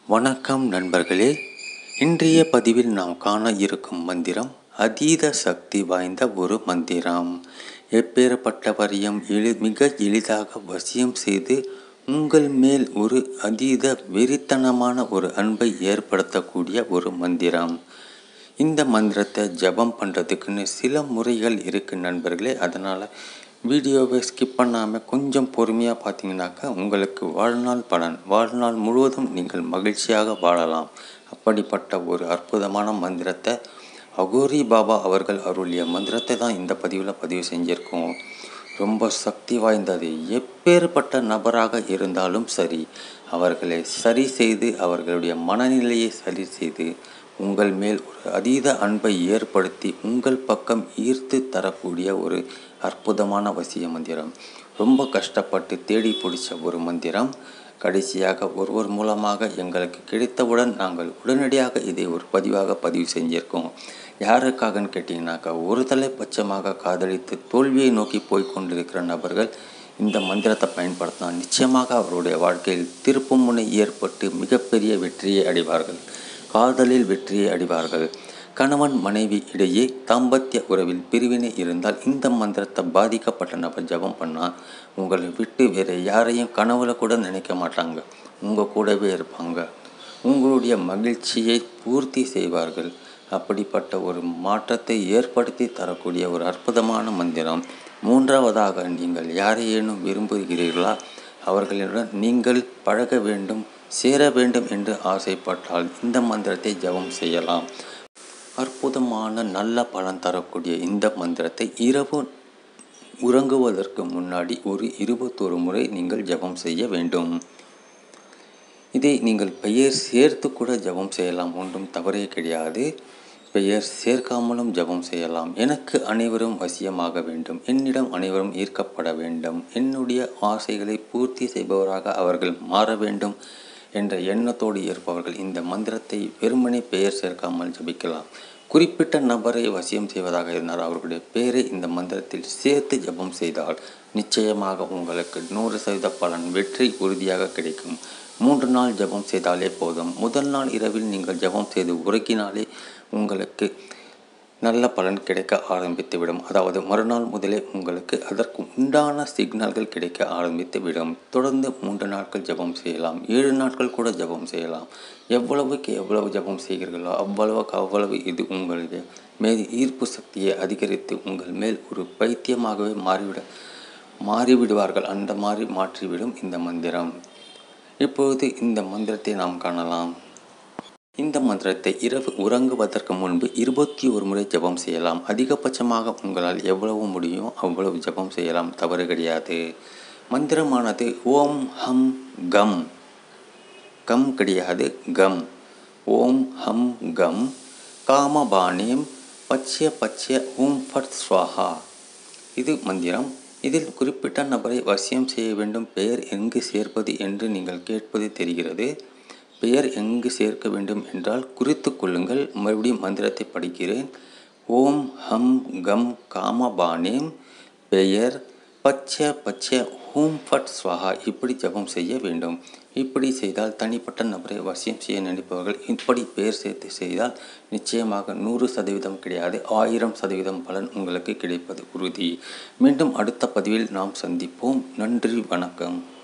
வணக்கம் நண்பர்களே. இன்றைய பதிவில் நாம் காண இருக்கும் மந்திரம் அதீத சக்தி வாய்ந்த ஒரு மந்திரம். எப்பேற்பட்டவரையும் மிக எளிதாக வசியம் செய்து உங்கள் மேல் ஒரு அதீத வெறித்தனமான ஒரு அன்பை ஏற்படுத்தக்கூடிய ஒரு மந்திரம். இந்த மந்திரத்தை ஜபம் பண்ணுறதுக்குன்னு சில முறைகள் இருக்குது நண்பர்களே. அதனால் வீடியோவை ஸ்கிப் பண்ணாமல் கொஞ்சம் பொறுமையாக பார்த்தீங்கன்னாக்கா உங்களுக்கு வாழ்நாள் முழுவதும் நீங்கள் மகிழ்ச்சியாக வாழலாம். அப்படிப்பட்ட ஒரு அற்புதமான மந்திரத்தை அகோரி பாபா அவர்கள் அருளிய மந்திரத்தை தான் இந்த பதிவில் பதிவு செஞ்சுருக்கோம். ரொம்ப சக்தி வாய்ந்தது. எப்பேற்பட்ட நபராக இருந்தாலும் சரி, அவர்களை சரி செய்து அவர்களுடைய மனநிலையை சரி செய்து உங்கள் மேல் ஒரு அதீத அன்பை ஏற்படுத்தி உங்கள் பக்கம் ஈர்த்து தரக்கூடிய ஒரு அற்புதமான வசிய மந்திரம். ரொம்ப கஷ்டப்பட்டு தேடி பிடிச்ச ஒரு மந்திரம். கடைசியாக ஒருவர் மூலமாக எங்களுக்கு கிடைத்தவுடன் நாங்கள் உடனடியாக இதை ஒரு பதிவு செஞ்சுருக்கோம். யாருக்காகன்னு கேட்டிங்கனாக்கா, ஒரு தலைப்பட்சமாக காதலித்து தோல்வியை நோக்கி போய்கொண்டிருக்கிற நபர்கள் இந்த மந்திரத்தை பயன்படுத்தினா நிச்சயமாக அவருடைய வாழ்க்கையில் திருப்பு முனை ஏற்பட்டு மிகப்பெரிய வெற்றியை அடைவார்கள். காதலில் வெற்றியை அடைவார்கள். கணவன் மனைவி இடையே தாம்பத்திய உறவில் பிரிவினை இருந்தால் இந்த மந்திரத்தை பாதிக்கப்பட்ட நபர் ஜபம் பண்ணால் உங்களை விட்டு வேறு யாரையும் கனவுல கூட நினைக்க மாட்டாங்க. உங்கள் கூடவே இருப்பாங்க. உங்களுடைய மகிழ்ச்சியை பூர்த்தி செய்வார்கள். அப்படிப்பட்ட ஒரு மாற்றத்தை ஏற்படுத்தி தரக்கூடிய ஒரு அற்புதமான மந்திரம். மூன்றாவதாக, நீங்கள் யாரையேனும் விரும்புகிறீர்களா, அவர்களிடம் நீங்கள் பழக வேண்டும், சேர வேண்டும் என்று ஆசைப்பட்டால் இந்த மந்திரத்தை ஜபம் செய்யலாம். அற்புதமான நல்ல பலன் தரக்கூடிய இந்த மந்திரத்தை இரவு உறங்குவதற்கு முன்னாடி ஒரு 21 முறை நீங்கள் ஜபம் செய்ய வேண்டும். இதை நீங்கள் பெயர் சேர்த்து கூட ஜபம் செய்யலாம். ஒன்றும் தவறே கிடையாது. பெயர் சேர்க்காமலும் ஜபம் செய்யலாம். எனக்கு அனைவரும் வசியமாக வேண்டும், என்னிடம் அனைவரும் ஈர்க்கப்பட வேண்டும், என்னுடைய ஆசைகளை பூர்த்தி செய்பவராக அவர்கள் மாற வேண்டும் என்ற எண்ணத்தோடு இருப்பவர்கள் இந்த மந்திரத்தை வெறுமனே பெயர் சேர்க்காமல் ஜபிக்கலாம். குறிப்பிட்ட நபரை வசியம் செய்வதாக இருந்தால் அவர்களுடைய பெயரை இந்த மந்திரத்தில் சேர்த்து ஜபம் செய்தால் நிச்சயமாக உங்களுக்கு 100% பலன் வெற்றி உறுதியாக கிடைக்கும். 3 நாள் ஜபம் செய்தாலே போதும். முதல் நாள் இரவில் நீங்கள் ஜபம் செய்து உறங்கினாலே உங்களுக்கு நல்ல பலன் கிடைக்க ஆரம்பித்துவிடும். அதாவது மறுநாள் முதலே உங்களுக்கு அதற்கு உண்டான சிக்னல்கள் கிடைக்க ஆரம்பித்துவிடும். தொடர்ந்து 3 நாட்கள் ஜபம் செய்யலாம். 7 நாட்கள் கூட ஜபம் செய்யலாம். எவ்வளவுக்கு எவ்வளவு ஜபம் செய்கிறீர்களோ அவ்வளவு இது உங்களுடைய மேல் ஈர்ப்பு சக்தியை அதிகரித்து உங்கள் மேல் ஒரு பைத்தியமாகவே மாறிவிடுவார்கள். அந்த மாதிரி மாற்றிவிடும் இந்த மந்திரம். இப்பொழுது இந்த மந்திரத்தை நாம் காணலாம். இந்த மந்திரத்தை இரவு உறங்குவதற்கு முன்பு 21 முறை ஜபம் செய்யலாம். அதிகபட்சமாக உங்களால் எவ்வளவு முடியுமோ அவ்வளவு ஜபம் செய்யலாம். தவறு கிடையாது. மந்திரமானது ஓம் ஹம் கம். கம் கிடையாது, கம். ஓம் ஹம் கம் காமபானேம் பச்ச ஓம் ஃபட் ஸ்வாஹா. இது மந்திரம். இதில் குறிப்பிட்ட நபரை வசியம் செய்ய வேண்டும். பெயர் எங்கு சேர்ப்பது என்று நீங்கள் கேட்பது தெரிகிறது. பெயர் எங்கு சேர்க்க வேண்டும் என்றால் குறித்து கொள்ளுங்கள். மறுபடியும் மந்திரத்தை படிக்கிறேன். ஓம் ஹம் கம் காமபானேம் பெயர் பச்ச ஹூம் ஃபட் ஸ்வாஹா. இப்படி ஜபம் செய்ய வேண்டும். இப்படி செய்தால் தனிப்பட்ட நபரை வசியம் செய்ய நினைப்பவர்கள் இப்படி பெயர் சேர்த்து செய்தால் நிச்சயமாக 100% கிடையாது, 1000% பலன் உங்களுக்கு கிடைப்பது உறுதி. மீண்டும் அடுத்த பதிவில் நாம் சந்திப்போம். நன்றி, வணக்கம்.